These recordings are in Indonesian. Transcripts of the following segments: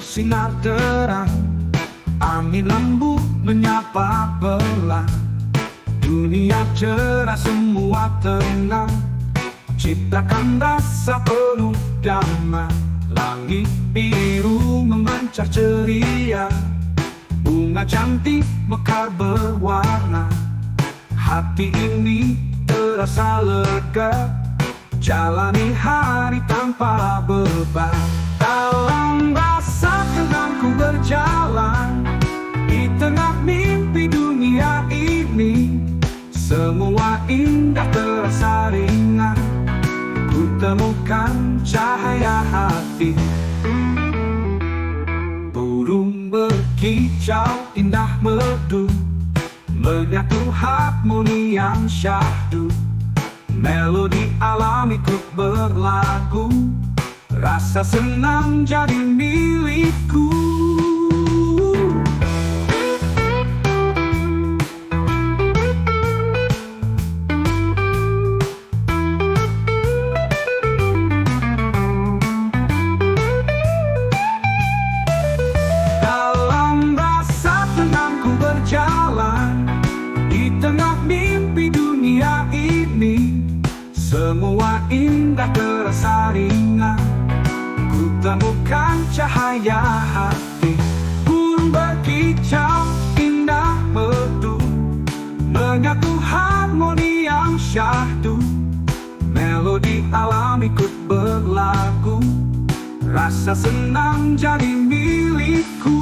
sinar terang, angin lembut menyapa pelan. Dunia cerah, semua tenang, ciptakan rasa penuh damai. Langit biru memancar ceria, bunga cantik mekar berwarna. Hati ini terasa lega, jalani hari tanpa beban. Dalam rasa tenangku berjalan, di tengah mimpi dunia ini. Semua indah terasa ringan, ku temukan cahaya hati. Burung berkicau indah merdu, menyatu harmoni yang syahdu. Melodi alam ikut berlagu, rasa senang jadi milikku. Dalam rasa tenangku berjalan, di tengah mimpi dunia ini. Semua indah terasa ringan, ku temukan cahaya hati. Burung berkicau indah merdu, menyatu harmoni yang syahdu. Melodi alam ikut berlagu, rasa senang jadi milikku.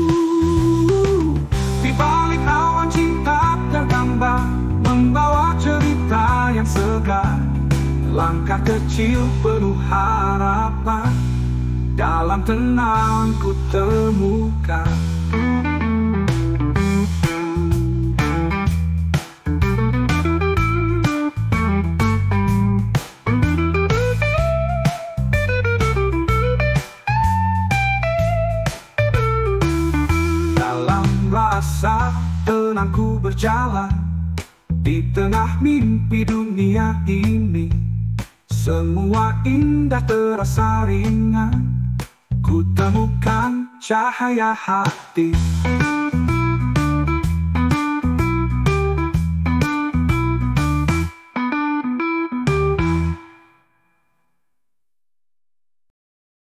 Di balik awan cinta tergambar, membawa cerita yang segar. Langkah kecil penuh harapan, dalam tenang ku temukan. Dalam rasa tenangku berjalan, di tengah mimpi dunia ini. Semua indah terasa ringan, ku temukan cahaya hati.